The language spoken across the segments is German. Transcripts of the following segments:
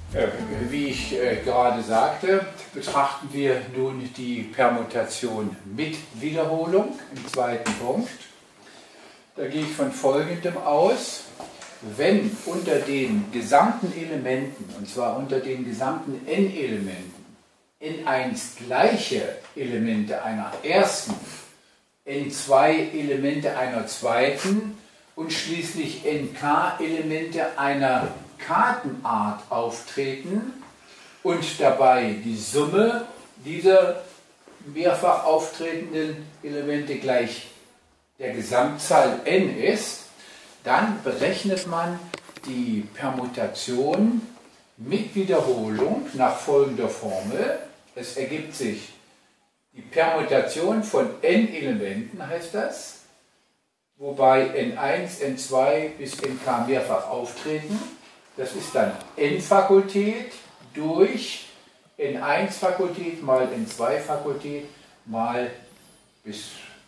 Wie ich gerade sagte, betrachten wir nun die Permutation mit Wiederholung im zweiten Punkt. Da gehe ich von Folgendem aus: Wenn unter den gesamten Elementen, und zwar unter den gesamten n-Elementen, n1 gleiche Elemente einer ersten, n2 Elemente einer zweiten und schließlich nk Elemente einer Kartenart auftreten und dabei die Summe dieser mehrfach auftretenden Elemente gleich der Gesamtzahl n ist, dann berechnet man die Permutation mit Wiederholung nach folgender Formel. Es ergibt sich die Permutation von n Elementen, heißt das, wobei n1, n2 bis nk mehrfach auftreten. Das ist dann n-Fakultät durch n1-Fakultät mal n2-Fakultät mal bis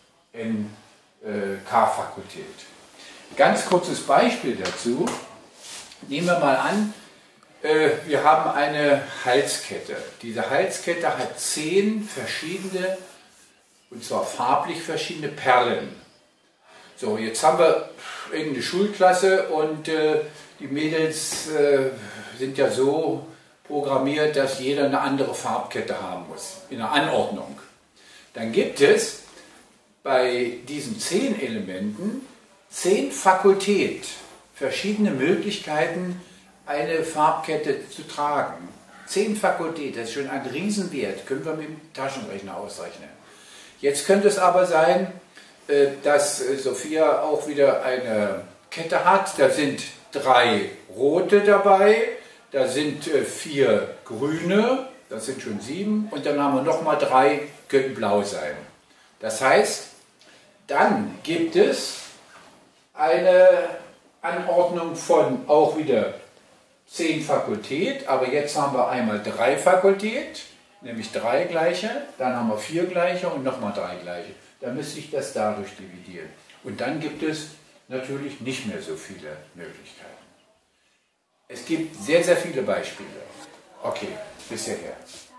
nk-Fakultät. Ganz kurzes Beispiel dazu. Nehmen wir mal an, wir haben eine Halskette. Diese Halskette hat 10 verschiedene, und zwar farblich verschiedene Perlen. So, jetzt haben wir irgendeine Schulklasse und die Mädels sind ja so programmiert, dass jeder eine andere Farbkette haben muss, in der Anordnung. Dann gibt es bei diesen 10 Elementen 10 Fakultät, verschiedene Möglichkeiten, eine Farbkette zu tragen. 10 Fakultät, das ist schon ein Riesenwert, können wir mit dem Taschenrechner ausrechnen. Jetzt könnte es aber sein, dass Sophia auch wieder eine Kette hat, da sind 3 rote dabei, da sind 4 grüne, das sind schon 7 und dann haben wir nochmal 3, könnten blau sein. Das heißt, dann gibt es eine Anordnung von auch wieder 10 Fakultät, aber jetzt haben wir einmal 3 Fakultät, nämlich 3 gleiche, dann haben wir 4 gleiche und nochmal 3 gleiche. Dann müsste ich das dadurch dividieren. Und dann gibt es natürlich nicht mehr so viele Möglichkeiten. Es gibt sehr, sehr viele Beispiele. Okay, bis hierher.